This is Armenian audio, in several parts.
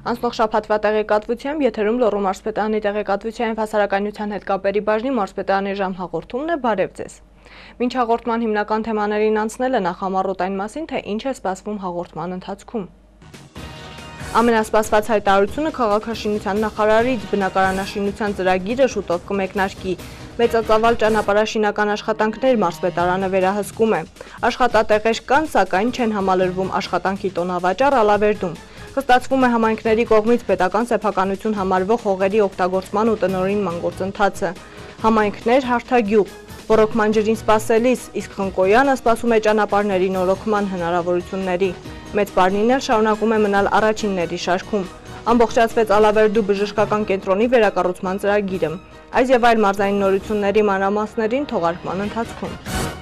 Անցնող շաբաթվա տեղեկատվությամբ եթերում Լոռու մարզպետարանի տեղեկատվության հասարակայնության հետ կապերի բաժնի մարզպետարանի ժամ հաղորդումն է, բարև ձեզ։ Մինչ հաղորդման հիմնական թեմաներին անցնելը նախամառոտ այն մասին, թե ինչ է սպասվում հաղորդման ընթացքում։ Ամենասպասված հայտարարությունը քաղաքաշինության նախարարից բնակարանաշինության ծրագիրը շուտով կմեկնարկի։ Մեծածավալ ճանապարհաշինական աշխատանքներ մարզպետարանը վերահսկում է։ Աշխատատեղեր կան, սակայն չեն համալրվում աշխատանքի տոնավաճառ Ալավերդում։ Կստացվում է համայնքների կողմից պետական սեփականություն համարվող հողերի օգտագործման ու տնօրինման գործընթացը։ Համայնքներ հարթագյուղ, ռոռոկման ջրին սպասելիս, իսկ Խնկոյանը սպասում է ճանապարհների նորոգման հնարավորությունների։ Մեծ Պարնին էլ շարունակում է մնալ առաջինների շարքում։ Ամբողջացվեց Ալավերդու բժշկական կենտրոնի վերակառուցման ծրագիրը։ Այս եւ այլ մարզային նորությունների մանրամասներին թողարկման ընթացքում։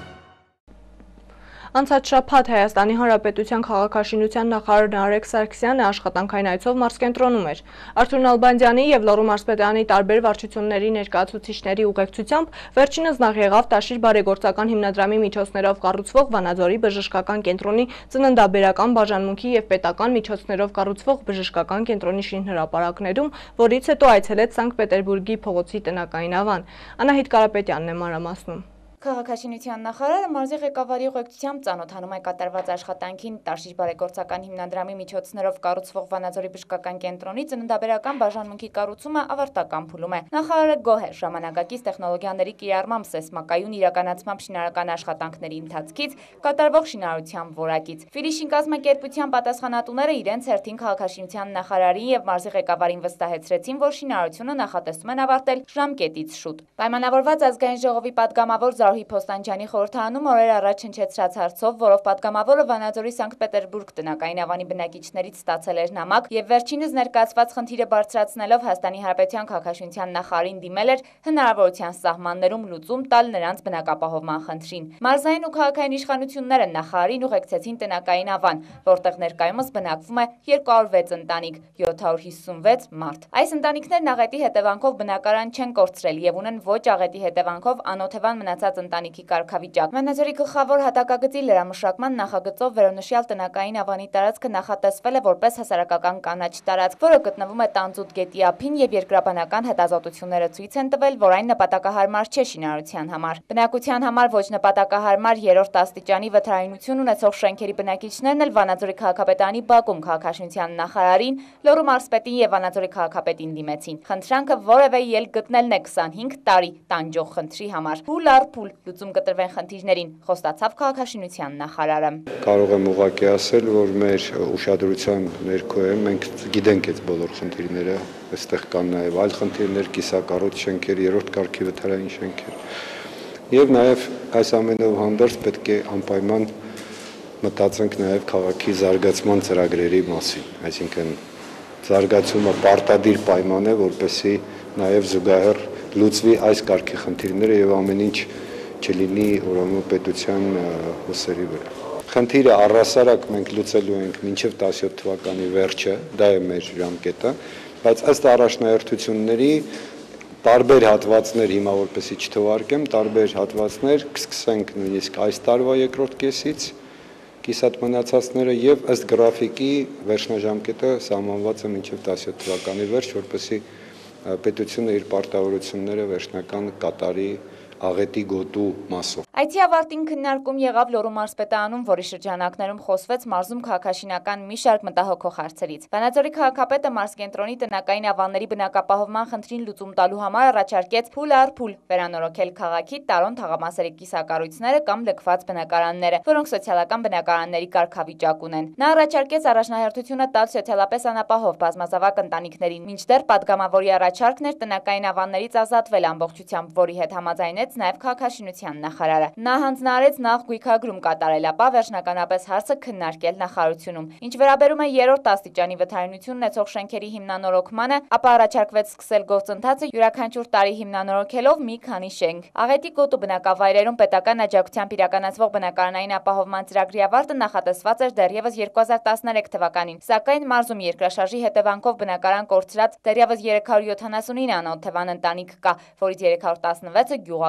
Անցած շաբաթ Հայաստանի Հանրապետության քաղաքաշինության նախարար Նարեկ Սարգսյանը աշխատանքային այցով մարզկենտրոնում էր։ Արթուր Նալբանդյանի եւ Լոռու մարզպետարանի տարբեր վարչությունների ներկայացուցիչների ուղեկցությամբ վերջինս նախ եղավ Տաշիր բարեգործական հիմնադրամի միջոցներով կառուցվող Վանաձորի բժշկական կենտրոնի ծննդաբերական բաժանմունքի եւ պետական միջոցներով կառուցվող բժշկական կենտրոնի շինհրապարակներում, որից հետո այցելեց Սանկտ Պետերբուրգի փողոցի տնակային ավան։ Անահիտ Կարապետյանն է մանրամասնում։ Քաղաքաշինության նախարարը մարզի ղեկավարի ուղեկցությամբ ծանոթանում է կատարված աշխատանքին Տաշիր բարեգործական հիմնադրամի միջոցներով կառուցվող Վանաձորի բժշկական կենտրոնի ծննդաբերական բաժանմունքի կառուցումը ավարտական փուլում է։ Նախարարը գոհ է ժամանակակից տեխնոլոգիաների կիրառմամբ սեյսմակայուն իրականացմամբ շինարական աշխատանքների ընթացքից կատարվող շինարարության որակից։ Ֆիլիշին կազմակերպության պատասխանատուները իրենց հերթին քաղաքաշինության նախարարին եւ մարզի ղեկավարին վստահեցրեցին, որ շինարարությունը նախատեսում են ավարտել ժամկետից շուտ։ Պայմանավորված ազգային ժողովի պատգամավոր Զարուհի Փոստանջյանի խորհրդարանում օրեր առաջ հնչեցրած հարցով, որով պատգամավորը Վանաձորի Սանկտ Պետերբուրգ տնակային ավանի բնակիչներից ստացել էր նամակ եւ վերջինս ներկայացված խնդիրը բարձրացնելով Հայաստանի Հանրապետության քաղաքաշինության նախարարին դիմել էր հնարավորության սահմաններում լուծում տալ նրանց բնակապահովման խնդրին։ Մարզային ու քաղաքային իշխանությունները նախարարին ուղեկցեցին տնակային ավան, որտեղ ներկայումս բնակվում է 206 ընտանիք, 756 մարդ։ Այս ընտանիքներն աղետի հետևանքով բնակարան չեն կորցրել եւ ունեն ոչ աղետի հետևանքով անօթևան մնացած ընտանիքի կարգավիճակ։ Վանաձորի գլխավոր հատակագծի լրամշակման նախագծով վերոնշյալ տնակային ավանի տարածքը նախատեսվել է որպես հասարակական կանաչ տարածք, որը գտնվում է Տանձուտ գետի ափին եւ երկրաբանական հետազոտությունները ցույց են տվել, որ այն նպատակահարմար չէ շինարարության համար։ Բնակության համար ոչ նպատակահարմար 3-րդ աստիճանի վթարայնություն ունեցող շենքերի բնակիչներն էլ Վանաձորի քաղաքապետարանի բակում քաղաքաշինության նախարարին, Լոռու մարզպետին եւ Վանաձորի քաղաքապետին դիմեցին։ Խնդրանքը որևէ ելք գտնելն է 25 տարի տանջող խնդրի համար։ Փուլ առ փուլ լուծում կտրվեն խնդիրներին, խոստացավ քաղաքաշինության նախարարը։ Կարող եմ ուղղակի ասել, որ մեր ուշադրության ներքո է, մենք գիտենք այդ բոլոր խնդիրները, այստեղ կան նաև այլ խնդիրներ, կիսակառույց շենքեր, 3-րդ կարգի վթարային շենքեր։ Եվ նաև այս ամենով հանդերձ պետք է անպայման մտածենք նաև քաղաքի զարգացման ծրագրերի մասին, այսինքն զարգացումը պարտադիր պայման է, որպեսզի նաև զուգահեռ լուծվի այս կարգի խնդիրները եւ ամեն ինչ չլինի ուրեմն պետության հոսերի վրա։ Խնդիրը առհասարակ մենք լուծելու ենք մինչև 17 թվականի վերջը, դա է մեր ժամկետը, բայց ըստ առաջնահերթությունների տարբեր հատվածներ հիմա որպեսի չթողարկեմ, տարբեր հատվածներ կսկսենք նույնիսկ այս տարվա երկրորդ կեսից կիսատ մնացածները եւ ըստ գրաֆիկի վերջնաժամկետը սահմանված է մինչև 17 թվականի վերջ, որպեսի պետությունը իր պարտավորությունները վերջնական կատարի աղետի գոտու մասով։ Այցի ավարտին քննարկում եղավ Լոռու մարզպետարանում, որի շրջանակներում խոսվեց մարզում քաղաքաշինական մի շարք մտահոգող հարցերից։ Վանաձորի քաղաքապետը մարզկենտրոնի տնակային ավանների բնակապահովման խնդրին լուծում տալու համար առաջարկեց փուլ առ փուլ վերանորոգել քաղաքի տարոն թաղամասերի կիսակառույցները կամ լքված բնակարանները, որոնք սոցիալական բնակարանների կարգավիճակ ունեն։ Նա առաջարկեց առաջնահերթությունը տալ սոցիալապես անապահով բազմազավակ ընտանիքներին, մինչդեռ պատգամավորի առաջարկն էր տնակային ավաններից ազատվել ամբողջությամբ, որի հետ համաձայնեց նաև քաղաքաշինության նախարարը։ Նա հանձնարարեց նախ գույքագրում կատարել, ապա վերջնականապես հարցը քննարկել նախարարությունում։ Ինչ վերաբերում է 3-րդ աստիճանի վթարայնություն ունեցող շենքերի հիմնանորոգմանը, ապա առաջարկվեց սկսել գործընթացը յուրաքանչյուր տարի հիմնանորոգելով մի քանի շենք։ Աղետի գոտու բնակավայրերում պետական աջակցությամբ իրականացվող բնակարանային ապահովման ծրագրի ավարտը նախատեսված էր դեռևս 2013 թվականին, սակայն մարզում երկրաշարժի հետևանքով բնակարան կորցրած դեռևս 379 անօթևան ընտանիք կա, որից 316-ը գյուղ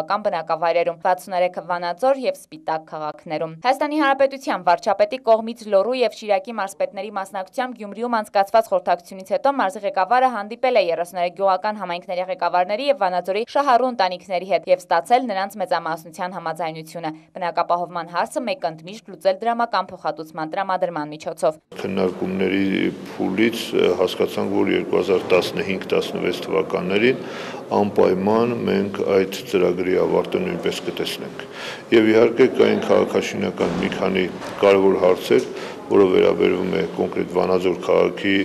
գյուղական բնակավայրերում, 63-ը Վանաձոր և Սպիտակ քաղաքներում։ Հայաստանի Հանրապետության վարչապետի կողմից Լոռու և Շիրակի մարզպետների մասնակցությամբ Գյումրիում անցկացված խորհրդակցությունից հետո մարզի ղեկավարը հանդիպել է 33 գյուղական համայնքների ղեկավարների և Վանաձորի շահառու ընտանիքների հետ և ստացել նրանց մեծամասնության համաձայնությունը։ Բնակապահովման հարցը մեկընդմիշտ լուծել դրամական փոխհատուցման տրամադրման միջոցով։ Քննարկումների փուլից հասկացանք, որ 2015-16 թվականներին անպայման մենք այդ ծրագրի ավարտը նույնպես կտեսնենք։ Եվ իհարկե կային քաղաքաշինական մի քանի կարևոր հարցեր, որը վերաբերվում է կոնկրետ Վանաձոր քաղաքի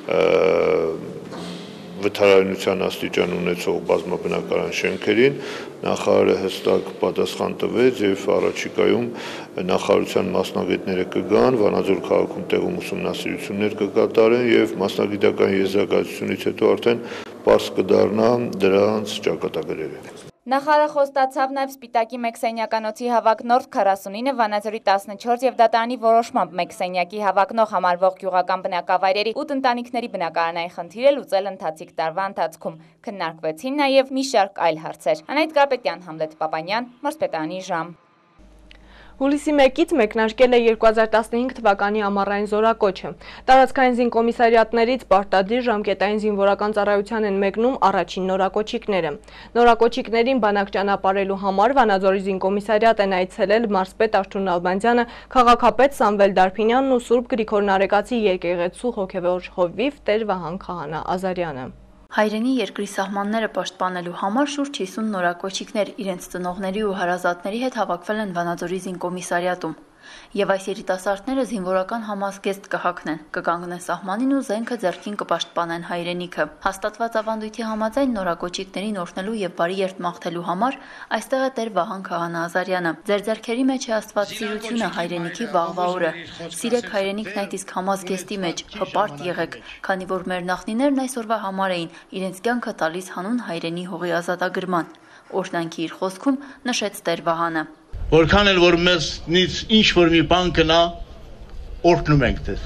վթարայնության աստիճան ունեցող բազմաբնակարան շենքերին, նախարարը հստակ պատասխան տվեց եւ առաջիկայում նախարարության մասնագետները կգան, Վանաձոր քաղաքում տեղում ուսումնասիրություններ կկատարեն եւ մասնագիտական եզրակացությունից հետո արդեն պարզ կդառնա դրանց ճակատագրերը։ Նախարարը խոստացավ նաև Սպիտակի մեկ սենյականոցի հավակնորդ 49, Վանաձորի 14 և դատարանի որոշմամբ մեկ սենյակի հավակնող համարվող գյուղական բնակավայրերի 8 ընտանիքների բնակարանային խնդիրը լուծել ընթացիկ տարվա ընթացքում։ Քննարկվեցին նաև մի շարք այլ հարցեր։ Անահիտ Կարապետյան, Համլետ Պապանյան, Մարզպետարանի ժամ։ Հուլիսի 1-ից մեկնարկել է 2015 թվականի ամառային զորակոչը։ Տարածքային զինկոմիսարիատներից պարտադիր ժամկետային զինվորական ծառայության են մեկնում առաջին նորակոչիկները։ Նորակոչիկներին բանակ ճանապարհելու համար Վանաձորի զինկոմիսարիատ են այցելել մարզպետ Արթուր Նալբանդյանը, քաղաքապետ Սամվել Դարփինյանն ու Սուրբ Գրիգոր Նարեկացի եկեղեցու հոգևոր հովիվ Տեր Վահան Քահանա Ազարյանը։ Հայրենի երկրի սահմանները պաշտպանելու համար շուրջ 50 նորակոչիկներ իրենց ծնողների ու հարազատների հետ հավաքվել են Վանաձորի զինկոմիսարիատում։ Եվ այս երիտասարդները զինվորական համազգեստ կհագնեն, կկանգնեն սահմանին ու զենքը ձեռքին կպաշտպանեն հայրենիքը։ Հաստատված ավանդույթի համաձայն նորակոչիկներին օրհնելու եւ բարի երթ մաղթելու համար այստեղ է Տեր Վահան Քահանա Ազարյանը։ Ձեր ձեռքերի մեջ է Աստված սիրությունը, հայրենիքի վաղվա օրը։ Սիրեք հայրենիքն այդ իսկ համազգեստի մեջ, հպարտ եղեք, քանի որ մեր նախնիներն այսօրվա համար էին իրենց կյանքը տալիս հանուն հայրենի հողի ազատագրման։ Օրհնանքի իր խոսքում նշեց Տեր Վահանը։ Որքան էլ որ մեզնից ինչ որ մի բան կնա, օրհնում ենք դες։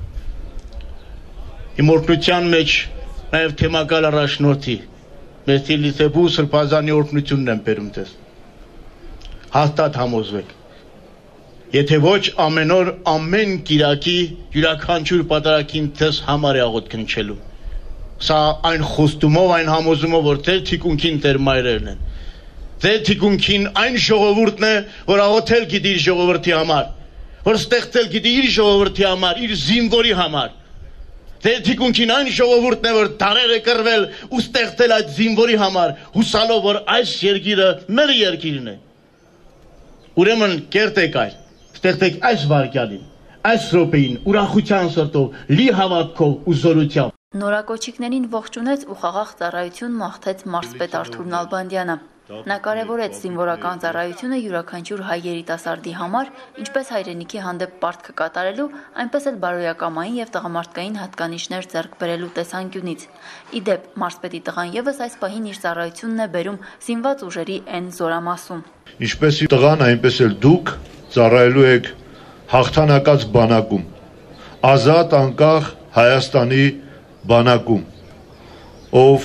Իմ օրհնության մեջ նաև թեմակալ առաջնորդի մեր Տիլիսեբու Սրբազանի օրհնությունն եմ բերում դες։ Հաստատ համոզվեք։ Եթե ոչ ամեն օր ամեն կիրակի յուրաքանչյուր պատարագին դες համար է աղոթք քննչելու։ Սա այն խոստումով, այն համոզումով, որ ձեր թիկունքին Տեր մայրերն են։ Ձեր թիկունքին այն ժողովուրդն է, որ աղոթել գիտի իր ժողովրդի համար, որ ստեղծել գիտի իր ժողովրդի համար, իր զինվորի համար։ Ձեր թիկունքին այն ժողովուրդն է, որ դարեր է կռվել ու ստեղծել այդ զինվորի համար, հուսալով, որ այս երկիրը մեր երկիրն է։ Ուրեմն կերտեք այլ, ստեղծեք այս վայրկյանին, այս րոպեին, ուրախության սրտով, լի հավատքով ու զորությամբ։ Նորակոչիկներին ողջունեց ու խաղաղ ծառայություն մաղթեց մարզպետ Արթուր Նալբանդյանը։ Նա կարևորեց զինվորական ծառայությունը յուրաքանչյուր հայ երիտասարդի համար, ինչպես հայրենիքի հանդեպ պարտքը կատարելու, այնպես էլ բարոյակամային եւ տղամարդկային հատկանիշներ ձեռք բերելու տեսանկյունից։ Ի դեպ, մարզպետի տղան եւս այս պահին իր ծառայությունն է բերում զինված ուժերի N զորամասում։ Ինչպես տղան, այնպես էլ դուք ծառայելու եք հաղթանակած բանակում, ազատ անկախ Հայաստանի բանակում, ով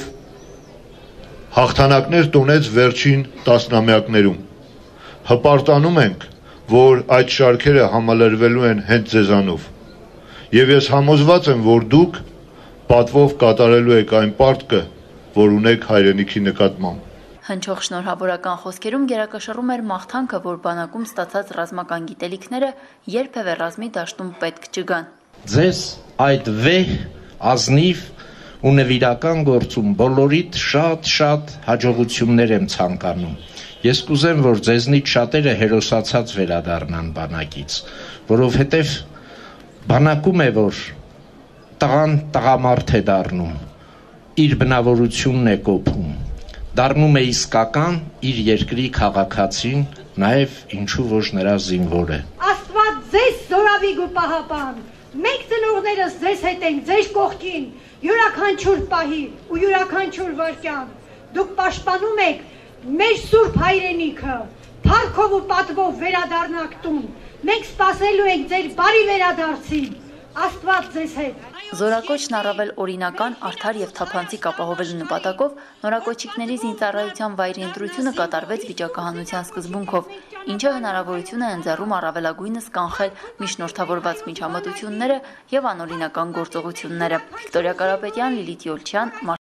հաղթանակներ տոնեց վերջին տասնամյակներում։ Հպարտանում ենք, որ այդ շարքերը համալրվելու են հենց ձեզանով։ Եվ ես համոզված եմ, որ դուք պատվով կատարելու եք այն պարտքը, որ ունեք հայրենիքի նկատմամբ։ Հնչող շնորհավորական խոսքերում գերակշռում էր մաղթանքը, որ բանակում ստացած ռազմական գիտելիքները երբևէ ռազմի դաշտում պետք չգան։ Ձեզ այդ վեհ, ազնիվ ու նվիրական գործում բոլորիդ շատ հաջողություններ եմ ցանկանում։ Ես կուզեմ, որ ձեզնից շատերը հերոսացած վերադառնան բանակից, որովհետև բանակում է, որ տղան տղամարդ է դառնում, իր բնավորությունն է կոփում, դառնում է իսկական իր երկրի քաղաքացին, նաև ինչու ոչ նրա զինվորը։ Աստված ձեզ զորավի ու պահապան, մենք ծնողներս ձեզ հետ ենք, ձեր կողքին, յուրաքանչյուր պահի ու յուրաքանչյուր վայրկյան, դուք պաշտպանում եք մեր սուրբ հայրենիքը, փառքով ու պատվով վերադառնաք տուն, մենք սպասելու ենք ձեր բարի վերադարձին, Աստված ձեզ հետ։ Զորակոչն առավել օրինական, արդար եւ թափանցիկ ապահովելու նպատակով նորակոչիկների զինծառայության վայրի ընտրությունը կատարվեց վիճակահանության սկզբունքով, ինչը հնարավորություն է ընձեռում առավելագույնս կանխել միջնորդավորված միջամտությունները եւ անօրինական գործողությունները։ Վիկտորիա Կարապետյան, Լիլիթ Յոլչյան,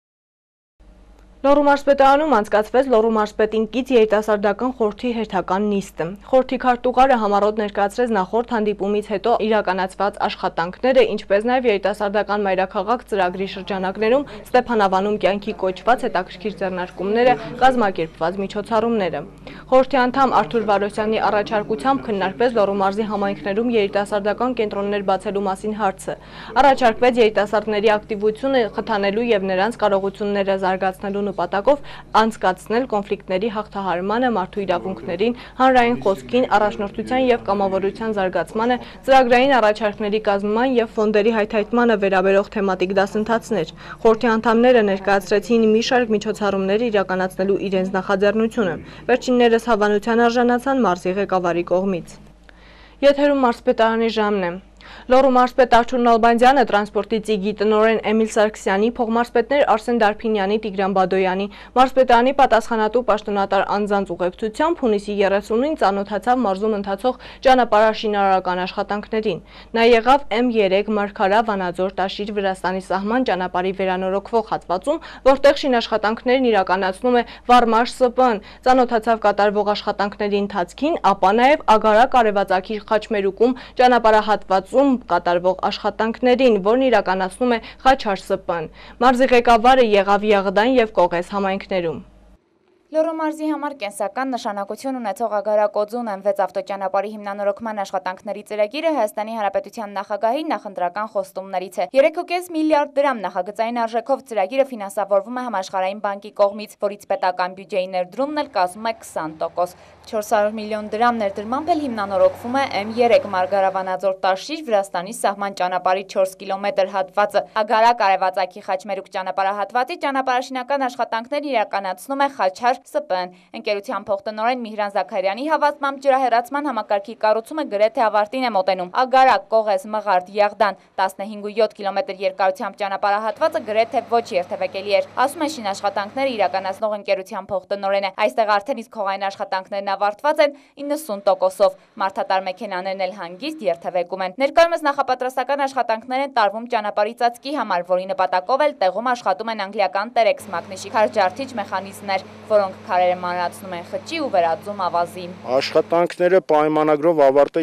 Լոռու մարզպետարանում անցկացվեց Լոռու մարզպետին կից երիտասարդական խորհրդի հերթական նիստը։ Խորհրդի քարտուղարը համառոտ ներկայացրեց նախորդ հանդիպումից հետո իրականացված աշխատանքները, ինչպես նաև երիտասարդական մայրաքաղաք ծրագրի շրջանակներում Ստեփանավանում կյանքի կոչված հետաքրքիր ձեռնարկումները, կազմակերպված միջոցառումները։ Խորհրդի անդամ Արթուր Վարոսյանի առաջարկությամբ քննարկվեց Լոռու մարզի համայնքներում երիտասարդական կենտրոններ բացելու մասին հարցը։ Առաջարկվեց երիտասարդների ակտիվությունը խթանելու եւ նրանց կարողությունները զարգացնելու նպատակով անցկացնել կոնֆլիկտների հաղթահարմանը, մարդու իրավունքներին, հանրային խոսքին, առաջնորդության եւ կամավորության զարգացմանը, ծրագրային առաջարկների կազմման եւ ֆոնդերի հայթայթմանը վերաբերող թեմատիկ դասընթացներ։ Խորհրդի անդամները ներկայացրեցին մի շարք միջոցառումներ իրականացնելու իրենց նախաձեռնությունը։ Վերջիններս հավանության արժանացան մարզի ղեկավարի կողմից։ Եթերում մարզպետարանի ժամն է։ Լոռու մարզպետ Արթուր Նալբանդյանը, տրանսպորտի ծիգի տնօրեն Էմիլ Սարգսյանի, փոխմարզպետներ Արսեն Դարփինյանի, Տիգրան Բադոյանի, մարզպետարանի պատասխանատու պաշտոնատար անձանց ուղեկցությամբ հունիսի 30-ին ծանոթացավ մարզում ընթացող ճանապարհաշինարարական աշխատանքներին։ Նա եղավ M3 Մարգարա-Վանաձոր Տաշիր Վրաստանի սահման ճանապարհի վերանորոգվող հատվածում, որտեղ շինաշխատանքներն իրականացնում է Վարմաշ ՍՊԸ-ն, ծանոթացավ կատարվող աշխատանքների ընթացքին, ապա նաև Ագարակ Արևածագիր Խաչմերուկում ճանապարհահատվածում կատարվող աշխատանքներին, որն իրականացնում է Խաչար ՍՊԸ-ն։ Մարզի ղեկավարը եղավ Եղդան եւ Կողես համայնքներում։ Լոռու մարզի համար կենսական նշանակություն ունեցող Ագարակ-Օձուն M6 ավտոճանապարհի հիմնանորոգման աշխատանքների ծրագիրը Հայաստանի Հանրապետության նախագահի նախընտրական խոստումներից է։ 3.5 միլիարդ դրամ նախագծային արժեքով ծրագիրը ֆինանսավորվում է Համաշխարհային բանկի կողմից, որից պետական բյուջեի ներդրումն էլ կազմում է 20%։ 400 միլիոն դրամ ներդրմամբ էլ հիմնանորոգվում է M3 Մարգարա-Վանաձոր Տաշիր Վրաստանի սահման ճանապարհի 4 կիլոմետր հատվածը։ Ագարակ Արևածագի Խաչմերուկ ճանապարհահատվածի ճանապարհաշինական աշխատանքներ իրականացնում է Խաչար ՍՊԸ-ն։ Ընկերության փոխտնօրեն Միհրան Զաքարյանի հավաստմամբ ջրահեռացման համակարգի կառուցումը գրեթե ավարտին է մոտենում։ Ագարակ, Կողես, Մղարդ, Եղդան 15.7 կիլոմետր երկարությամբ ճանապարհահատվածը գրեթե ոչ երթևեկելի էր, ասում է շինաշխատանքները իրականացնող ընկերության փոխտնօրենը։ Այստեղ արդեն իսկ հողային աշխատանքներն ավարտված են 90%-ով։ Մարդատար մեքենաներն էլ հանգիստ երթևեկում են։ Ներկայումս նախապատրաստական աշխատանքներ են տարվում ճանապարհի ծածկի համար, որի նպատակով էլ տեղում աշխատում են անգլիական Terex մագնիշի քարջարդիչ մեխանիզմներ, որոնք քարերը մանրացնում են խճի ու վերածում ավազի։ Աշխատանքները պայմանագրով ավարտը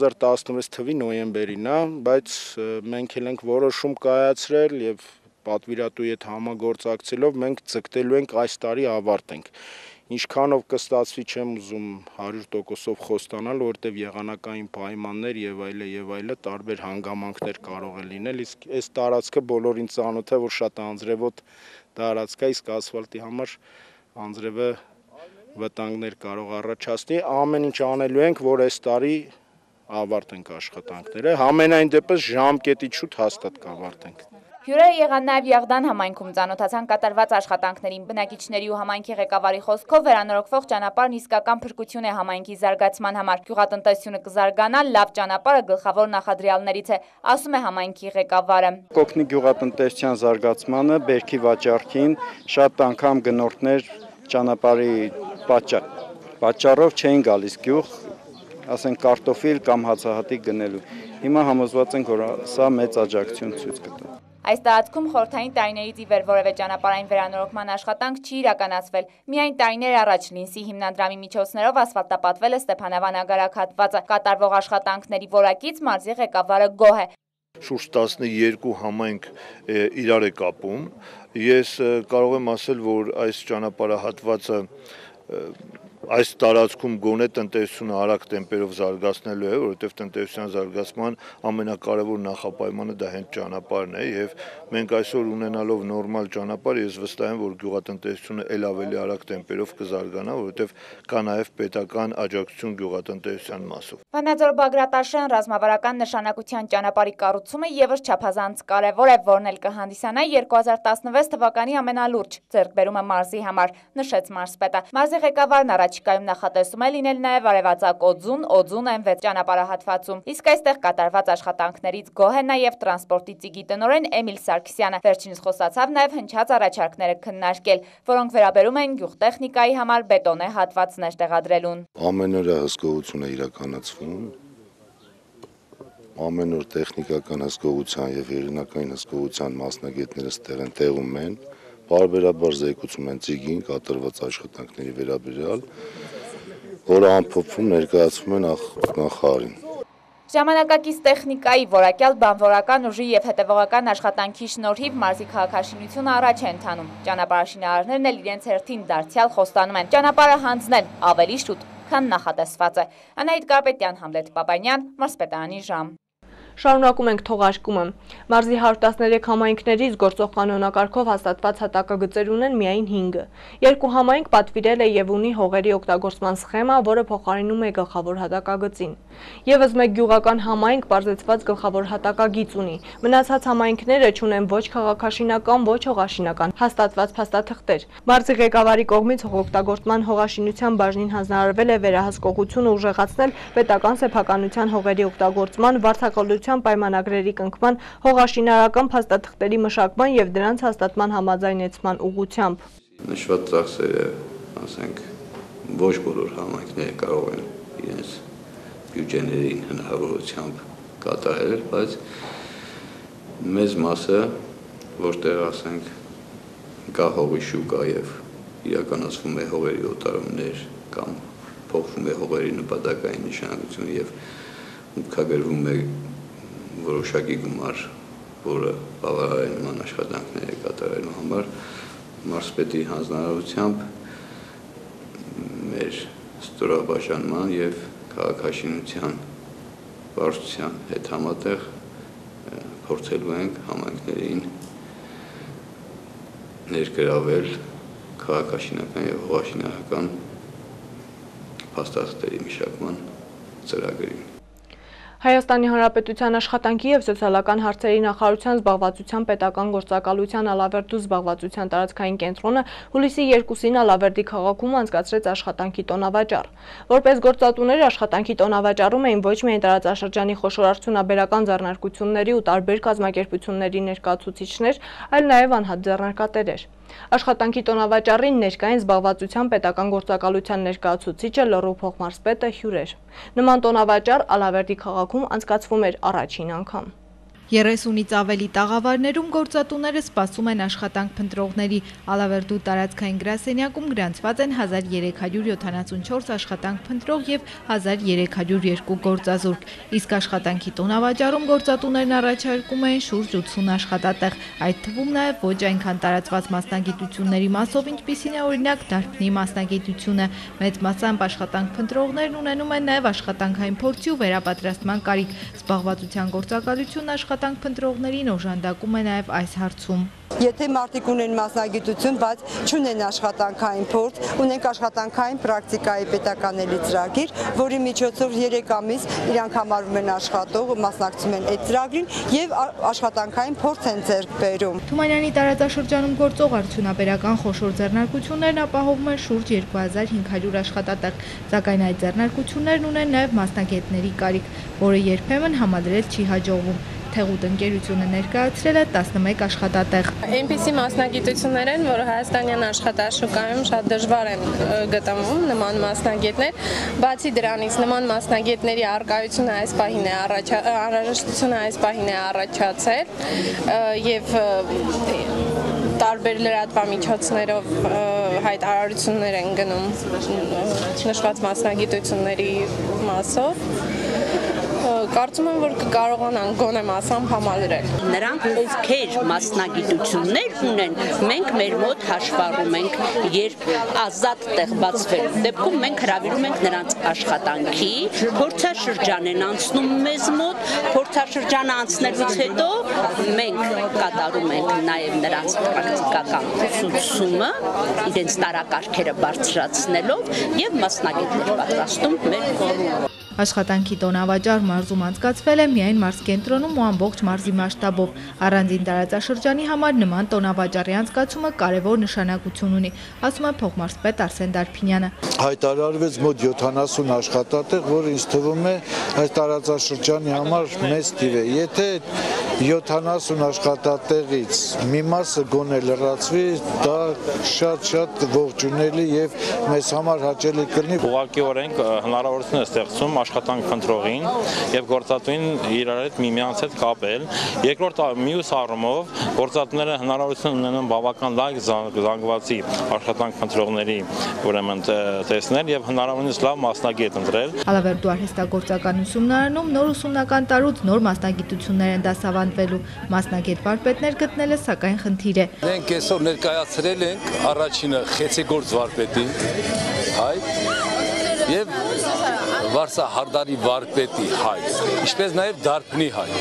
2016 թվականի նոյեմբերին է, բայց մենք էլ ենք որոշում կայացրել եւ պատվիրատուի հետ համագործակցելով մենք ցկտելու ենք այս տարի ավարտենք։ Ինչքանով կստացվի չեմ ուզում 100%-ով խոստանալ, որտեվ եղանակային պայմաններ եւ այլը տարբեր հանգամանքներ կարող է լինել, իսկ այս տարածքը բոլորին ծանոթ է, որ շատ անձրևոտ տարածք է, իսկ ասֆալտի համար անձրևը վտանգներ կարող առաջացնի։ Ամեն ինչ անելու ենք, որ այս տարի ավարտենք աշխատանքները, համենայն դեպս ժամկետի շուտ հաստատ կավարտենք։ Հյուրերը եղան նաև Եղդան համայնքում, ծանոթացան կատարված աշխատանքներին։ Բնակիչների ու համայնքի ղեկավարի խոսքով վերանորոգվող ճանապարհն իսկական փրկություն է համայնքի զարգացման համար։ Գյուղատնտեսությունը կզարգանա, լավ ճանապարհը գլխավոր նախադրյալներից է, ասում է համայնքի ղեկավարը։ Կօգնի գյուղատնտեսության զարգացմանը, բերքի վաճառքին, շատ անգամ գնորդներ ճանապարհի պատճառով չէին գալիս գյուղ, ասենք կարտոֆիլ կամ հացահատիկ գնելու։ Հիմա համոզված ենք, որ սա մեծ աջակցություն ցույց կտա։ Այս տարածքում խորհրդային տարիներից ի վեր որևէ ճանապարհային վերանորոգման աշխատանք չի իրականացվել։ Միայն տարիներ առաջ Լինսի հիմնադրամի միջոցներով ասֆալտապատվել է Ստեփանավան-Ագարակ հատվածը։ Կատարվող աշխատանքների որակից մարզի ղեկավարը գոհ է։ Շուրջ 12 համայնք իրար է կապում։ Ես կարող եմ ասել, որ այս ճանապարհահատվածը այս տարածքում գոնե տնտեսությունը արագ տեմպերով զարգացնելու է, որովհետև տնտեսության զարգացման ամենակարևոր նախապայմանը դա հենց ճանապարհն է եւ մենք այսօր ունենալով նորմալ ճանապարհ, ես վստահ եմ, որ գյուղատնտեսությունը ել ավելի արագ տեմպերով կզարգանա, որովհետև կա նաեւ պետական աջակցություն գյուղատնտեսության մասով։ Վանաձոր-Բագրատաշյան ռազմավարական նշանակության ճանապարհի կառուցումը եւս չափազանց կարևոր է, որն էլ կհանդիսանա 2016 թվականի ամենալուրջ ձեռքբերումը մարզի համար, նշեց մարզպետը։ Մարզի ղեկավարն առաջին առաջիկայում նախատեսում է լինել նաև արևածագ Օձուն M6 ճանապարհահատվածում։ Իսկ այստեղ կատարված աշխատանքներից գոհ է նաև տրանսպորտի ծիգի տնօրեն Էմիլ Սարգսյանը։ Վերջինս խոսացավ նաև հնչած առաջարկները քննարկել, որոնք վերաբերում են գյուղտեխնիկայի համար բետոնե հատվածներ տեղադրելուն։ Ամենօրյա հսկողություն է իրականացվում, ամեն օր տեխնիկական հսկողության եւ երևակային հսկողության մասնագետները ստեղ տեղում են, բարբերաբար զեկուցում են ծիգին կատարված աշխատանքների վերաբերյալ, որը ամփոփվում ներկայացվում են նախարարին։ Ժամանակակից տեխնիկայի, որակյալ բանվորական ուժի եւ հետևողական աշխատանքի շնորհիվ մարզի քաղաքաշինությունը առաջ է ընթանում։ Ճանապարհաշինարարներն էլ իրենց հերթին դարձյալ խոստանում են ճանապարհը հանձնել ավելի շուտ, քան նախատեսված է։ Անահիտ Կարապետյան, Համլետ Պապանյան, Մարզպետարանի ժամ։ Շարունակում ենք թողարկումը։ Մարզի 113 համայնքներից գործող կանոնակարգով հաստատված հատակագծեր ունեն միայն 5-ը։ Երկու համայնք պատվիրել է եւ ունի հողերի օգտագործման սխեմա, որը փոխարինում է գլխավոր հատակագծին։ Եվս մեկ գյուղական համայնք բարձրացված գլխավոր հատակագիծ ունի։ Մնացած համայնքները չունեն ոչ քաղաքաշինական, ոչ հողաշինական հաստատված փաստաթղթեր։ Մարզի ղեկավարի կողմից հողօգտագործման հողաշինության բաժնին հանձնարարվել է վերահսկողությունը ուժեղացնել պետական սեփականության հողերի օգտագործման վարձակալության պայմանագրերի կնքման հողաշինարական փաստաթղթերի մշակման եւ դրանց հաստատման համաձայնեցման ուղղությամբ։ Նշված ծախսերը, ասենք, ոչ բոլոր համայնքները կարող են իրենց բյուջեներին հնարավորությամբ կատարել, բայց մեծ մասը, որտեղ ասենք կա հողի շուկա եւ իրականացվում է հողերի օտարումներ կամ փոխվում է հողերի նպատակային նշանակությունը եւ մուտքագրվում է որոշակի գումար, որը բավարար է նման աշխատանքները կատարելու համար, մարզպետի հանձնարարությամբ մեր ստորաբաժանման եւ քաղաքաշինության վարչության հետ համատեղ փորձելու ենք համայնքներին ներգրավել քաղաքաշինական եւ հողաշինական փաստաթղթերի մշակման ծրագրին։ Հայաստանի Հանրապետության աշխատանքի եւ սոցիալական հարցերի նախարարության զբաղվածության պետական գործակալության Ալավերդու զբաղվածության տարածքային կենտրոնը հուլիսի 2-ին Ալավերդի քաղաքում անցկացրեց աշխատանքի տոնավաճառ։ Որպես գործատուներ աշխատանքի տոնավաճառում էին ոչ միայն տարածաշրջանի խոշոր արդյունաբերական ձեռնարկությունների ու տարբեր կազմակերպությունների ներկայացուցիչներ, այլ նաեւ անհատ ձեռնարկատերեր։ Աշխատանքի տոնավաճառին ներկային զբաղվածության պետական գործակալության ներկայացուցիչը Լոռու փոխմարզպետը հյուր էր։ Նման տոնավաճառ Ալավերդի քաղաքում անցկացվում էր առաջին անգամ։ 30-ից ավելի տաղավարներում գործատուները սպասում են աշխատանք փնտրողների։ Ալավերդու տարածքային գրասենյակում գրանցված են 1374 աշխատանք փնտրող եւ 1302 գործազուրկ։ Իսկ աշխատանքի տոնավաճառում գործատուներն առաջարկում են շուրջ 80 աշխատատեղ, այդ թվում նաեւ ոչ այնքան տարածված մասնագիտությունների մասով, ինչպիսին է օրինակ դարբնի մասնագիտությունը։ Մեծ մասամբ աշխատանք փնտրողներն ունենում են նաեւ աշխատանքային փորձի ու վերապատրաստման կարիք։ Զբաղվածության գործակալությունն աշխատանք փնտրողներին օժանդակում է նաև այս հարցում։ Եթե մարդիկ ունեն մասնագիտություն, բայց չունեն աշխատանքային փորձ, ունենք աշխատանքային պրակտիկայի պետականելի ծրագիր, որի միջոցով 3 ամիս իրանք համարվում են աշխատող, մասնակցում են այդ ծրագրին եւ աշխատանքային փորձ են ձեռք բերում։ Թումանյանի տարածաշրջանում գործող արդյունաբերական խոշոր ձեռնարկություններն ապահովում են շուրջ 2500 աշխատատեղ, սակայն այդ ձեռնարկություններն ունեն նաև մասնագետների կարիք, որը երբեմն համադրել չի հաջողվում։ Թեղուտ ընկերությունը ներկայացրել է 11 աշխատատեղ։ Այնպիսի մասնագիտություններ են, որ հայաստանյան աշխատաշուկայում շատ դժվար են գտնվում նման մասնագետներ, բացի դրանից նման մասնագետների առկայությունը այս պահին է անհրաժեշտությունը այս պահին է առաջացել եւ տարբեր լրատվամիջոցներով հայտարարություններ են գնում նշված մասնագիտությունների մասով։ Կարծում եմ, որ կկարողանան գոնե մասամբ համալրել։ Նրանք, ովքեր մասնագիտություններ ունեն, մենք մեր մոտ հաշվառում ենք, երբ ազատ տեղ բացվելու դեպքում մենք հրավիրում ենք նրանց աշխատանքի, փորձաշրջան են անցնում մեզ մոտ, փորձաշրջանը անցնելուց հետո մենք կատարում ենք նաև նրանց պրակտիկական ուսուցումը, իրենց տարակարգերը բարձրացնելով եւ մասնագետներ պատրաստում մեր կողմից։ Աշխատանքի տոնավաճառ մարզում անցկացվել է միայն մարզկենտրոնում ու ամբողջ մարզի մասշտաբով։ Առանձին տարածաշրջանի համար նման տոնավաճառի անցկացումը կարևոր նշանակություն ունի, ասում է փոխմարզպետ Արսեն Դարփինյանը։ Հայտարարվեց մոտ 70 աշխատատեղ, որը ինձ թվում է այս տարածաշրջանի համար մեծ թիվ է։ Եթե 70 աշխատատեղից մի մասը գոնե լրացվի, դա շատ ողջունելի եւ մեզ համար հաճելի կլինի։ Ուղղակիորեն հնարավորություն է ստեղծում աշխատանք փնտրողին եւ գործատուին իրար հետ միմյանց հետ կապել։ Երկրորդ մյուս առումով գործատուները հնարավորություն ունեն բավական լավ զանգվածի աշխատանք փնտրողների ուրեմն տեսնել եւ հնարավորինս լավ մասնագետ ընտրել։ Ալավերդու արհեստագործական ուսումնարանում նոր ուսումնական տարուց նոր մասնագիտություններ են դասավանդվելու։ Մասնագետ վարպետներ գտնելը սակայն խնդիր է։ Մենք այսօր ներկայացրել ենք առաջինը խեցեգործ վարպետի հայ եւ վարսահարդարի վարպետի հայ, ինչպես նաեւ դարբնի հայ։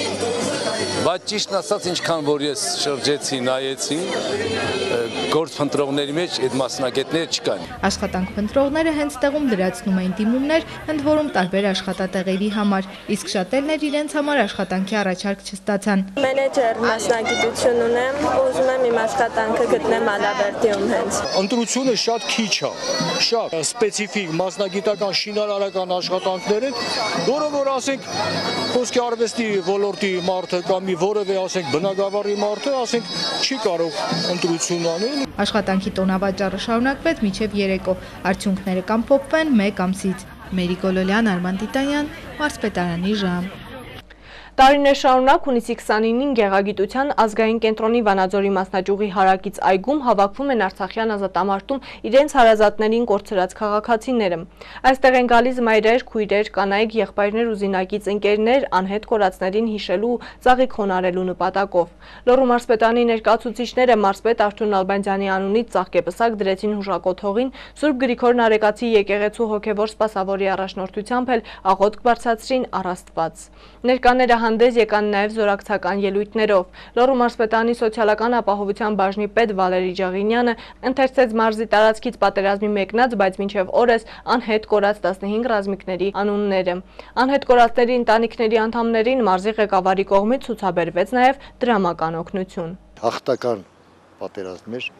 Բայց ճիշտն ասած, ինչքան որ ես շրջեցի, նայեցի, գործ փնտրողների մեջ այդ մասնագետները չկան։ Աշխատանք փնտրողները հենց տեղում լրացնում էին դիմումներ, ընդ որում տարբեր աշխատատեղերի համար, իսկ շատերն իրենց համար աշխատանքի առաջարկ չստացան։ Մենեջեր մասնագիտություն ունեմ, ուզում եմ իմ աշխատանքը գտնեմ Ալավերդիում հենց։ Ընտրությունը շատ քիչ է, շատ սպეციფიկ մասնագիտական շինարարական աշխատանքներ են, որը որ ասենք խոսքի արվեստի ոլորտի մարդը կամ որևէ ասենք բնակավարի մարդը ասենք չի կարող ընտրություն անել։ Աշխատանքի տոնավաճառը շարունակվեց մինչև երեկո, արդյունքները կամփոփվեն 1 ամսից։ Մերի Գոլոլյան, Արման Տիտանյան, Մարզպետարանի ժամ։ Տարիներ շարունակ հունիսի 29-ին Գեղագիտության ազգային կենտրոնի Վանաձորի մասնաճյուղի հարակից այգում հավաքվում են արցախյան ազատամարտում իրենց հարազատներին կորցրած քաղաքացիները։ Այստեղ են գալիս մայրեր, քույրեր, կանայք, եղբայրներ ու զինակից ընկերներ անհետ կորածներին հիշելու ու ծաղիկ խոնարհելու նպատակով։ Լոռու մարզպետանի ներկայացուցիչները մարզպետ Արթուր Նալբանդյանի անունից ծաղկեպսակ դրեցին հուժակոտ հողին, Սուրբ Գրիգոր Նարեկացի եկեղեցու հոգևոր սպասավորի առաջնորդությամբ էլ աղոթք բարձրացրին առ Աստված։ Ներկաները հանդես եկան նաև զորակցական ելույթներով։ Լոռու մարզպետանի սոցիալական ապահովության բաժնի պետ Վալերի Ջաղինյանը ընթերցեց մարզի տարածքից պատերազմի մեկնած, բայց մինչև օրս անհետ կորած 15 ռազմիկների անունները։ Անհետ կորածների ընտանիքների անդամներին մարզի ղեկավարի կողմից ցուցաբերվեց նաև դրամական օգնություն։ Հաղթական պատերազմ էր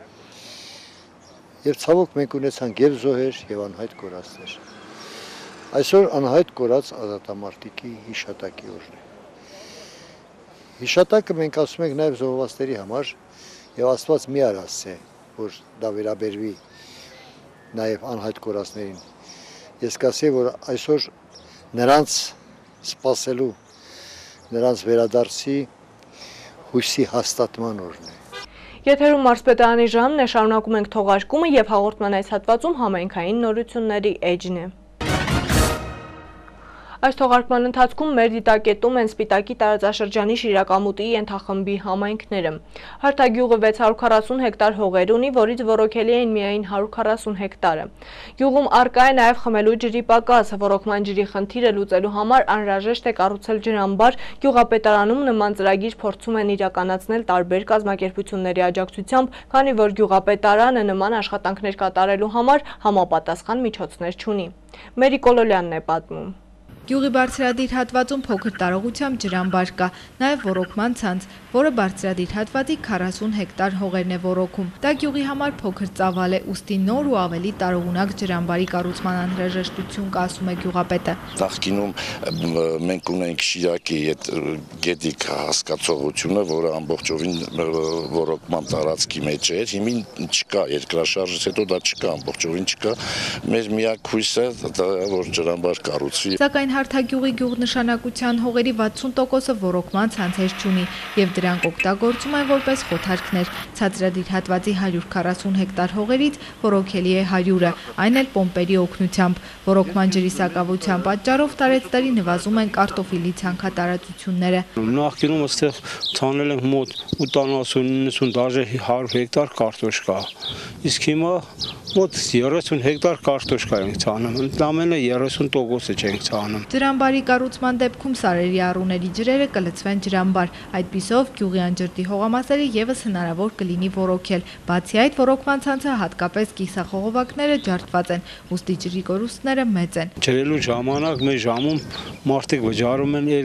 եւ ցավոք մենք ունեցանք եւ զոհեր եւ անհայտ կորածներ։ Այսօր անհայտ կորած ազատամարտիկի հիշատակի օրն է։ Հիշատակը մենք ասում ենք նաև զոհվածների համար եւ Աստված մի արասցե, որ դա վերաբերվի նաև անհայտ կորածներին։ Ես կասեի, որ այսօր նրանց սպասելու, նրանց վերադարձի հույսի հաստատման օրն է։ Եթերում մարզպետարանի ժամն է, շարունակում ենք թողարկումը եւ հաղորդման այս հատվածում համայնքային նորությունների էջն է։ Այս թողարկման ընթացքում մեր դիտակետում են Սպիտակի տարածաշրջանի Շիրակամուտի ենթախմբի համայնքները։ Հարթագյուղը 640 հեկտար հողեր ունի, որից ոռոգելի են միայն 140 հեկտարը։ Գյուղում առկա է նաև խմելու ջրի պակաս, ոռոգման ջրի խնդիրը լուծելու համար անհրաժեշտ է կառուցել ջրամբար։ Գյուղապետարանում նման ծրագիր փորձում են իրականացնել տարբեր կազմակերպությունների աջակցությամբ, քանի որ գյուղապետարանը նման աշխատանքներ կատարելու համար համապատասխան միջոցներ չունի։ Մերի Գոլոլյանն է պատմում։ Գյուղի բարձրադիր հատվածում փոքր տարողությամբ ջրամբար կա, նաև ոռոգման ցանց, որը բարձրադիր հատվածի 40 հեկտար հողերն է ոռոգում։ Դա գյուղի համար փոքր ծավալ է, ուստի նոր ու ավելի տարողունակ ջրամբարի կառուցման անհրաժեշտություն կա, ասում է գյուղապետը։ Նախկինում մենք ունենք Շիրակի այդ գետիկ հասկացողությունը, որը ամբողջովին ոռոգման տարածքի մեջ էր, հիմա չկա, երկրաշարժից հետո դա չկա, ամբողջովին չկա։ Մեր միակ հույսը դա որ ջրամբար կառուցվի։ Սակայն Հարթագյուղի գյուղնշանակության հողերի 60%-ը ոռոգման ցանցեր չունի եւ դրանք օգտագործում են որպես խոթարքներ։ Ցածրադիր հատվածի 140 հեկտար հողերից ոռոգելի է 100-ը, այն էլ պոմպերի օգնությամբ։ Ոռոգման ջրի սակավության պատճառով տարեցտարի նվազում են կարտոֆիլի ցանքատարածությունները։ Նախկինում այստեղ ցանել ենք մոտ 80-90, դաժե 100 հեկտար կարտոշկա։ Իսկ հիմա մոտ 30 հեկտար կարտոշկա ենք ցանում, ընդամենը 30%-ը չենք ցանում։ Ջրամբարի կառուցման դեպքում Սարերի առուների ջրերը կլցվեն ջրամբար, այդպիսով գյուղի անջրտի հողամասերը եւս հնարավոր կլինի ոռոգել։ Բացի այդ, ոռոգման ցանցը հատկապես կիսախողովակները ջարդված են, ուստի ջրի կորուստները մեծ են։ Ջրելու ժամանակ մեր ժամում մարդիկ վճարում են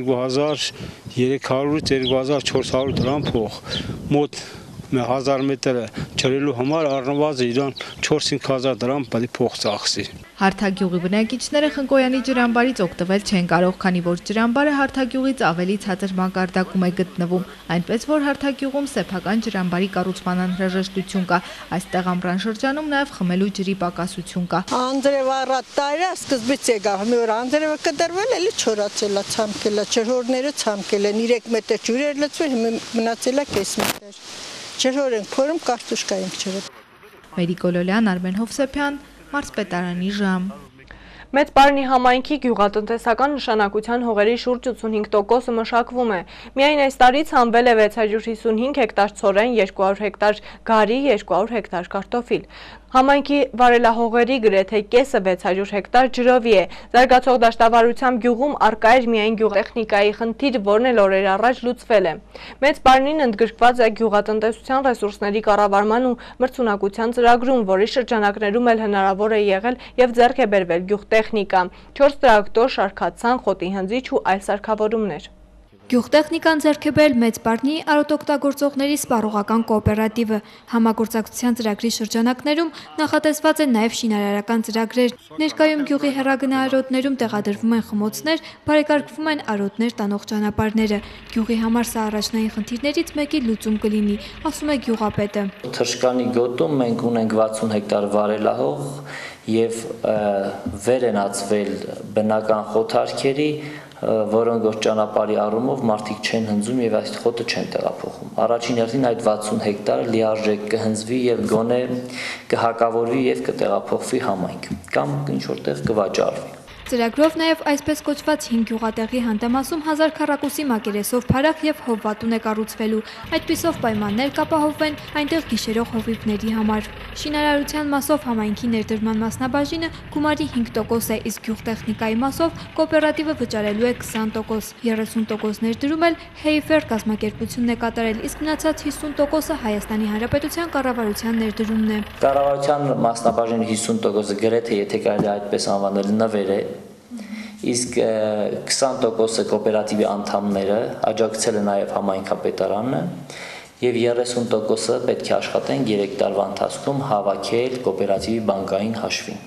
2300-ից 2400 դրամ փող, մոտ 1000 մետրը ջրելու համար առնվազն իրան 4-5 դրամ պետք է փող ծախսի։ Հարթագյուղի բնակիչները Խնկոյանի ջրամբարից օգտվել չեն կարող, քանի որ ջրամբարը Հարթագյուղից ավելի ցածր մակարդակում է գտնվում, այնպես որ Հարթագյուղում սեփական ջրամբարի կառուցման անհրաժեշտություն կա, այստեղ ամռան շրջանում նաև խմելու ջրի պակասություն կա։ Անձրևը առատ տարի սկզբից եկավ, մի օր անձրևը կտրվել, էլի չորացել է, ցամքել է, ջրհորները ցամքել են, 3 մետր ջուր էր լցվել, մնացել է կես մետր։ Ջրհոր ենք փորում, կարտոշկա ենք ջրը։ Մերիկոլոլյան, Արմեն Հովսեփյան, Մարզպետարանի ժամ։ Մեծ Պարնի համայնքի գյուղատնտեսական նշանակության հողերի շուրջ 85%-ը մշակվում է։ Միայն այս տարի ցանվել է 655 հեկտար ցորեն, 200 հեկտար գարի, 200 հեկտար կարտոֆիլ։ Համայնքի վարելահողերի գրեթե կեսը 600 հեկտար ջրովի է։ Զարգացող դաշտավարությամբ գյուղում առկա էր միայն գյուղտեխնիկայի խնդիր, որն էլ օրեր առաջ լուծվել է։ Մեծ Պարնին ընդգրկված է գյուղատնտեսության ռեսուրսների կառավարման ու մրցունակության ծրագրում, որի շրջանակներում էլ հնարավոր է եղել եւ ձեռք է բերվել գյուղտեխնիկա, 4 տրակտոր, շարքացան, խոտի հնձիչ ու այլ սարքավորումներ։ Գյուղտեխնիկան ձեռք է բերել Մեծ Պարնի արոտօգտագործողների սպառողական կոոպերատիվը։ Համագործակցության ծրագրի շրջանակներում նախատեսված են նաև շինարարական ծրագրեր։ Ներկայում գյուղի հեռագնահարոտներում տեղադրվում են խմոցներ, բարեկարգվում են արոտներ տանող ճանապարհները։ Գյուղի համար սա առաջնային խնդիրներից մեկի լուծում կլինի, ասում է գյուղապետը։ Թրշկանի գոտում մենք ունենք 60 հեկտար վարելահող եւ վեր են ածվել բնական խոթարքերի, որոնք որ ճանապարհի առումով մարդիկ չեն հնձում եւ այս խոտը չեն տեղափոխում։ Առաջին հերթին այդ 60 հեկտարը լիարժեք կհնձվի եւ գոնե կհակավորվի եւ կտեղափոխվի համայնք կամ ինչ որտեղ կվաճառվի։ Ծրագրով նաև այսպես կոչված 5 գյուղատեղի հանդամասում 1000 քառակուսի մակերեսով փարակ եւ հովվատուն է կառուցվելու։ Այդպիսով պայմաններ կապահովվեն այնտեղ գիշերող հովիվների համար։ Շինարարության մասով համայնքի ներդրման մասնաբաժինը գումարի 5% է, իսկ գյուղտեխնիկայի մասով կոոպերատիվը վճարելու է 20%։ 30% ներդրում էլ Հեյֆեր կազմակերպությունն է կատարել, իսկ մնացած 50%-ը Հայաստանի Հանրապետության կառավարության ներդրումն է։ Կառավարության մասնաբաժինի 50%-ը գրեթե եթե կարելի այդպես անվանել նվեր է, իսկ 20%-ը կոոպերատիվի անդամները, աջակցել է նաև համայնքապետարանը եւ 30%-ը պետք է աշխատեն 3 տարվա ընթացքում հավաքել կոոպերատիվի բանկային հաշվին։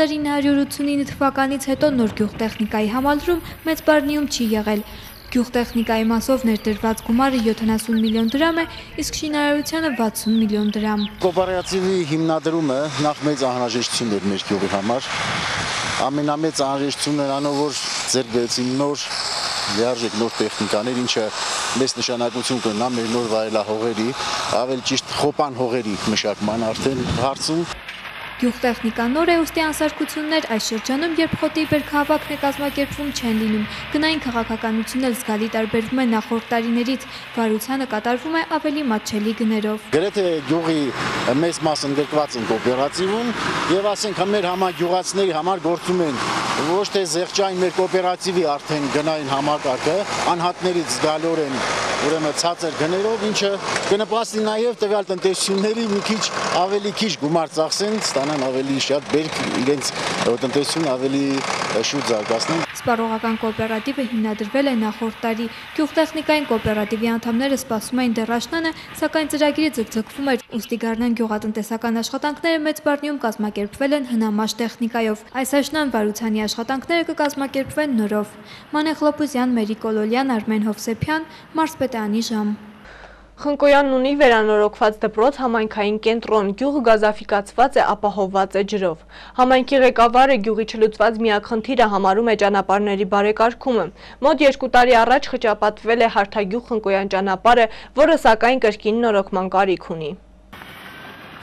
1989 թվականից հետո նոր գյուղտեխնիկայի համալրում Մեծ Պարնիում չի եղել։ Գյուղտեխնիկայի մասով ներդրված գումարը 70 միլիոն դրամ է, իսկ շինարարությանը 60 միլիոն դրամ։ Կոոպերատիվի հիմնադրումը նախ մեծ անհրաժեշտություն էր մեր գյուղի համար։ Ամենամեծ անհրաժեշտությունն էր անով, որ ձեռք բերեցին նոր լիարժեք նոր տեխնիկաներ, ինչը մեծ նշանակություն կունենա մեր նոր վայելահողերի, ավելի ճիշտ խոպան հողերի մշակման արդեն հարցում։ Գյուղտեխնիկան նոր է, ուստի անսարքություններ այս շրջանում, երբ խոտի բերքահավաքն է կազմակերպվում, չեն լինում։ Գնային քաղաքականությունն էլ զգալի տարբերվում է նախորդ տարիներից, վարությանը կատարվում է ավելի մատչելի գներով։ Գրեթե գյուղի մեծ մասը ընդգրկված են կոոպերատիվում եւ ասենք մեր համագյուղացիների համար գործում են ոչ թե զեղչային մեր կոոպերատիվի արդեն գնային համակարգը, անհատներից զգալիորեն ուրեմն ցածր գներով, ինչը կնպաստի նաև տվյալ տնտեսությունների մի քիչ ավելի քիչ գումար ծախսեն, ստանան ավելի շատ բերք իրենց տնտեսությունը ավելի շուտ զարգացնեն։ Սպառողական կոոպերատիվը հիմնադրվել է նախորդ տարի։ Գյուղտեխնիկային կոոպերատիվի անդամները սպասում էին դեռ աշնանը, սակայն ծրագիրը ձգձգվում էր, ուստի Գառնան գյուղատնտեսական աշխատանքները Մեծ Պարնիում կազմակերպվել են հնամաշ տեխնիկայով։ Այս աշնան վարությանի աշխատանքները կկազմակերպվեն նորով։ Մանեխ Լոպուզյան, Մերիկոլոլյան, Արմեն Հովսեփյան, Մարզպետարանի ժամ։ Խնկոյանն ունի վերանորոգված դպրոց, համայնքային կենտրոն, գյուղը գազաֆիկացված է, ապահովված է ջրով։ Համայնքի ղեկավարը գյուղի չլուծված միակ խնդիրը համարում է ճանապարհների բարեկարգումը։ Մոտ 2 տարի առաջ խճապատվել է Հարթագյուղ-Խնկոյան ճանապարհը, որը սակայն կրկին նորոգման կարիք ունի։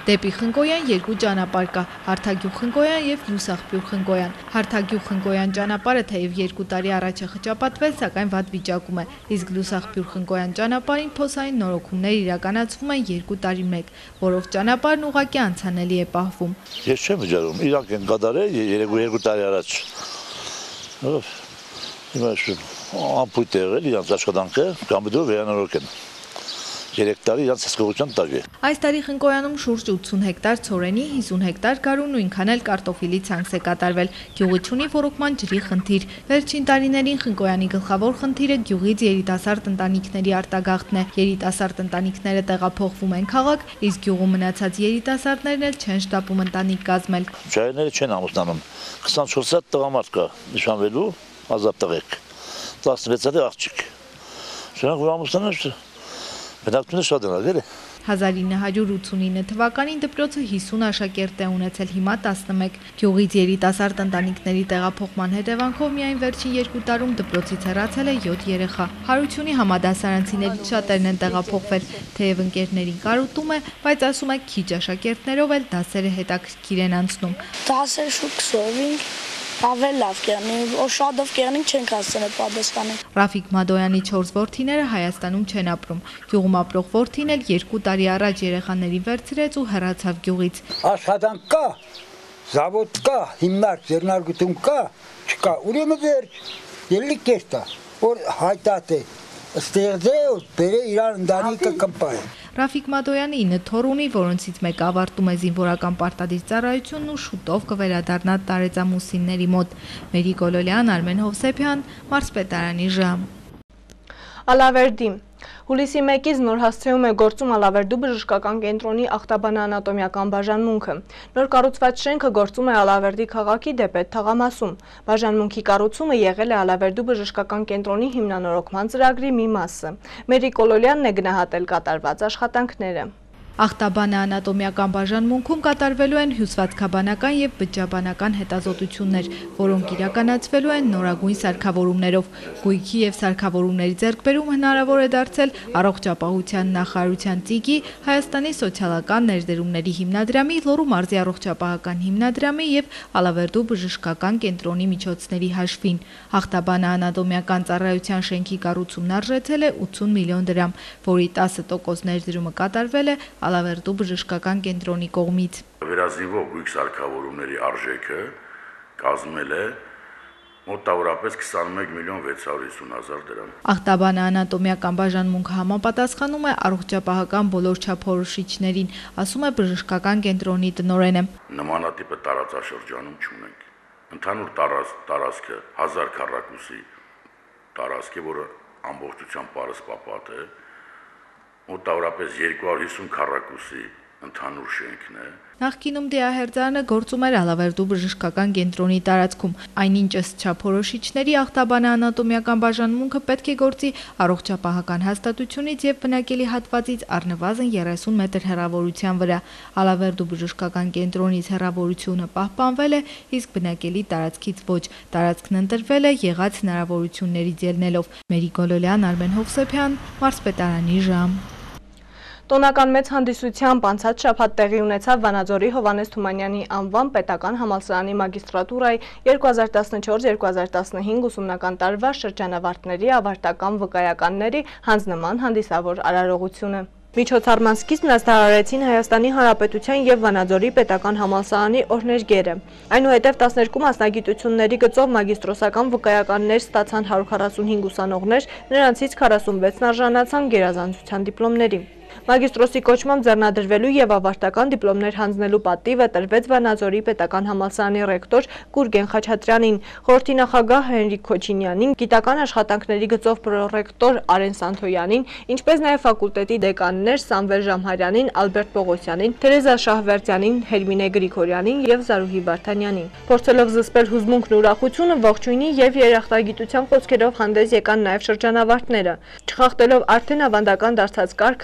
Դեպի Խնկոյան 2 ճանապարհ կա՝ Հարթագյուղ Խնկոյան եւ Լուսախբյուր Խնկոյան։ Հարթագյուղ Խնկոյան ճանապարհը թեև 2 տարի առաջ է խճապատվել, սակայն վատ վիճակում է, իսկ Լուսախբյուր Խնկոյան ճանապարհին փոսային նորոգումներ իրականացվում են 2 տարի մեկ, որով ճանապարհն ուղղակի անցանելի է պահվում։ Ես չեմ վճարում, իրանք են կատարել 2 տարի առաջ։ Հիմա ամփոփ եղել իրանք աշխատանքը, կամ դու վերանորոգեն։ 3 տարի իրանց հսկողության տակ է։ Այս տարի Խնկոյանում շուրջ 80 հեկտար ցորենի, 50 հեկտար գարու, նույնքան էլ կարտոֆիլի ցանց է կատարվել։ Գյուղի ունի ոռոգման ջրի խնդիր։ Վերջին տարիներին Խնկոյանի գլխավոր խնդիրը գյուղից երիտասարդ ընտանիքների արտագաղթն է։ Երիտասարդ ընտանիքները տեղափոխվում են քաղաք, իսկ գյուղում մնացած երիտասարդներն էլ չեն շտապում ընտանիք կազմել։ Ջայրները չեն ամուսնանում։ 24 հատ տղամարդ կա նշանվելու ազատ տղեկ։ 16 հատ աղջիկ։ Շանք որ ամուսնանան բնակությունը շատ են ագել է։ 1989 թվականին դպրոցը 50 աշակերտ է ունեցել, հիմա 11։ Գյուղից երիտասարդ ընտանիքների տեղափոխման հետևանքով միայն վերջին 2 տարում դպրոցից հեռացել է 7 երեխա։ Հարությունի համադասարանցիներից շատերն են տեղափոխվել, թեև ընկերներին կարոտում է, բայց ասում է քիչ աշակերտներով էլ դասերը հետաքրքիր են անցնում։ Դասերը շուտ կսովին, ավելի լավ կերնի, շատով կերնի չենք հասցնել պատասխանել։ Ռաֆիկ Մադոյանի 4 որդիները Հայաստանում չեն ապրում։ Գյուղում ապրող որդին էլ 2 տարի առաջ երեխաների վերցրեց ու հեռացավ գյուղից։ Աշխատանք կա, զավոդ կա, հիմնարկ ձեռնարկություն կա, չկա, ուրեմն վերջ, ելլի կերտա, որ հայտատ է, ստեղծե ու բերե իրար ընտանիքը կմպայ։ Ռաֆիկ Մադոյանը 9 թոռ ունի, որոնցից մեկը ավարտում է զինվորական պարտադիր ծառայությունն ու շուտով կվերադառնա տարեցամուսինների մոտ։ Մերի Գոլոլյան, Արմեն Հովսեփյան, Մարզպետարանի ժամ։ Ալավերդի Հուլիսի 1-ից նոր հասցեում է գործում Ալավերդու բժշկական կենտրոնի ախտաբանանատոմիական բաժանմունքը։ Նոր կառուցված շենքը գործում է Ալավերդի քաղաքի Դեպետ թաղամասում։ Բաժանմունքի կառուցումը եղել է Ալավերդու բժշկական կենտրոնի հիմնանորոգման ծրագրի մի մասը։ Մերի Կոլոլյանն է գնահատել կատարված աշխատանքները։ Ախտաբանանատոմիական բաժանմունքում կատարվելու են հյուսվածքաբանական և բջջաբանական հետազոտություններ, որոնք իրականացվելու են նորագույն սարքավորումներով։ Գույքի և սարքավորումների ձեռքբերում հնարավոր է դարձել Առողջապահության նախարարության ծիգի, Հայաստանի սոցիալական ներդրումների հիմնադրամի, Լոռու մարզի առողջապահական հիմնադրամի և Ալավերդու բժշկական կենտրոնի միջոցների հաշվին։ Ախտաբանանատոմիական ծառայության շենքի կառուցումն արժեցել է 80 միլիոն դրամ, որի 10% ներդրումը կատարվել է Ալավերդու բժշկական կենտրոնի կողմից։ Վերազինվող գույք սարքավորումների արժեքը կազմել է մոտավորապես 21 միլիոն 650 հազար դրամ։ Ախտաբանանատոմիական բաժանմունքը համապատասխանում է առողջապահական բոլոր չափորոշիչներին, ասում է բժշկական կենտրոնի տնօրենը։ Նմանատիպը տարածաշրջանում չունենք։ Ընդհանուր տարածքը 1000 քառակուսի տարածք է, որը ամբողջությամբ պարսպապատ է։ Մոտավորապես 250 քառակուսի ընդհանուր շենքն է։ Նախկինում դիահերձարանը գործում էր Ալավերդու բժշկական կենտրոնի տարածքում, այնինչ ըստ չափորոշիչների ախտաբանանատոմիական բաժանմունքը պետք է գործի առողջապահական հաստատությունից եւ բնակելի հատվածից առնվազն 30 մետր հեռավորության վրա։ Ալավերդու բժշկական կենտրոնից հեռավորությունը պահպանվել է, իսկ բնակելի տարածքից ոչ։ Տարածքն ընտրվել է եղած հնարավորություններից ելնելով։ Մերի Գոլոլյան, Արմեն Հովսեփյան, Մարզպետարանի ժամ։ Տոնական մեծ հանդիսությամբ անցած շաբաթ տեղի ունեցավ Վանաձորի Հովհաննես Թումանյանի անվան պետական համալսարանի մագիստրատուրայի 2014-2015 ուսումնական տարվա շրջանավարտների ավարտական վկայականների հանձնման հանդիսավոր արարողությունը։ Միջոցառման սկիզբն հաստահարեցին Հայաստանի Հանրապետության և Վանաձորի պետական համալսարանի օրհներգերը։ Այնուհետև 12 մասնագիտությունների գծով մագիստրոսական վկայականներ ստացան 145 ուսանողներ, նրանցից 46-ն արժանացան գերազանցության դիպլոմների։ Մագիստրոսի կոչմամբ ձեռնադրվելու և ավարտական դիպլոմներ հանձնելու պատիվը տրվեց Վանաձորի պետական համալսարանի ռեկտոր Գուրգեն Խաչատրյանին, խորհրդի նախագահ Հենրիկ Քոչինյանին, գիտական աշխատանքների գծով պրոռեկտոր Արեն Սանթոյանին, ինչպես նաև ֆակուլտետի դեկաններ Սամվել Ժամհարյանին, Ալբերտ Պողոսյանին, Թերեզա Շահվերդյանին, Հերմինե Գրիգորյանին և Զարուհի Վարդանյանին։ Փորձելով զսպել հուզմունքն ու ուրախությունը, ողջույնի և երախտագիտության խոսքերով հանդես եկան նաև շրջանավարտները։ Չխախտելով արդեն ավանդական դարձած կարգը,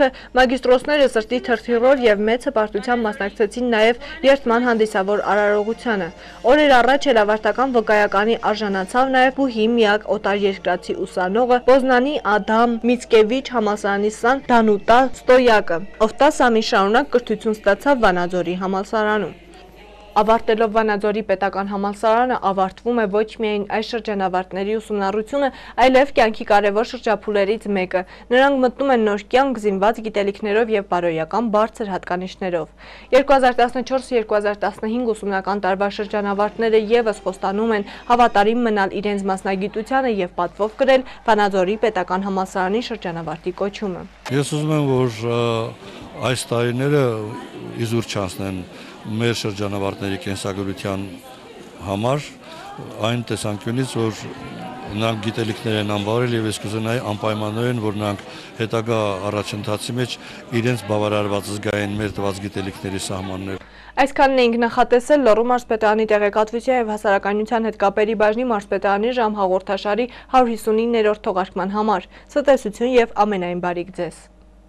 Մագիստրոսները սրտի թրթիռով եւ մեծ հպարտությամբ մասնակցեցին նաեւ երթման հանդիսավոր արարողությանը։ Օրեր առաջ էլ ավարտական վկայականի արժանացավ նաեւ Բուհի միակ օտարերկրացի ուսանողը Պոզնանի Ադամ Միցկևիչ համալսարանի սան Դանուտա Ստոյակը, ով 10 ամիս շարունակ կրթություն ստացավ Վանաձորի համալսարանում։ Ավարտելով Վանաձորի պետական համալսարանը ավարտվում է ոչ միայն այս շրջանավարտների ուսումնառությունը, այլև կյանքի կարևոր շրջափուլերից մեկը։ Նրանք մտնում են նոր կյանք զինված գիտելիքներով եւ բարոյական բարձր հատկանիշներով։ 2014-2015 ուսումնական տարվա շրջանավարտները եւս խոստանում են հավատարիմ մնալ իրենց մասնագիտությանը եւ պատվով կրել Վանաձորի պետական համալսարանի շրջանավարտի կոչումը։ Ես ուզում եմ, որ այս տարիները իզուր չանցնեն մեր շրջանավարտների կենսագրության համար այն տեսանկյունից, որ նրանք գիտելիքներ են անվարել եւ ես կուզենայի անպայմանորեն, որ նրանք հետագա առաջընթացի մեջ իրենց բավարարված զգային մեր տված գիտելիքների սահմաններ։ Այսքանն էինք նախատեսել Լոռու մարզպետարանի տեղեկատվության եւ հասարակայնության հետ կապերի բաժնի մարզպետարանի ժամ հաղորդաշարի 159-րդ թողարկման համար։ Ցտեսություն եւ ամենայն բարիք ձեզ։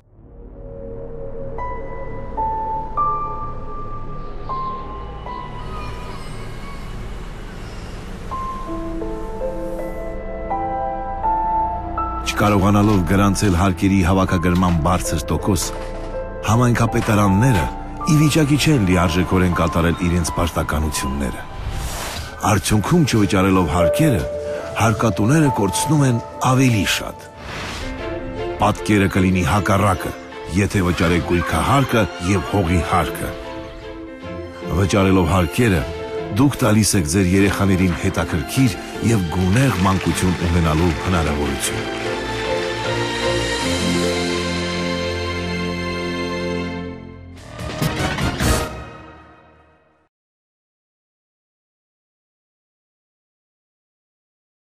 Չկարողանալով գրանցել հարկերի հավաքագրման բարձր տոկոս, համայնքապետարանները ի վիճակի չեն լիարժեքորեն կատարել իրենց պարտականությունները։ Արդյունքում չվճարելով հարկերը, հարկատուները կորցնում են ավելի շատ։ Պատկերը կլինի հակառակը, եթե վճարեք գույքահարկը եւ հողի հարկը։ Վճարելով հարկերը, դուք տալիս եք ձեր երեխաներին հետաքրքիր եւ գունեղ մանկություն ունենալու հնարավորություն։